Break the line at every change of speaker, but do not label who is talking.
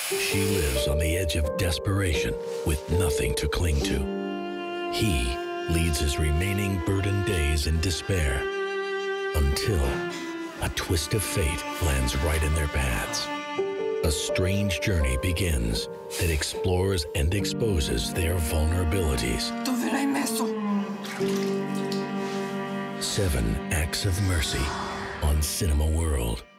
She lives on the edge of desperation with nothing to cling to. He leads his remaining burdened days in despair until a twist of fate lands right in their paths. A strange journey begins that explores and exposes their vulnerabilities.
Dove l'hai messo?
7 Acts of Mercy on CinemaWorld.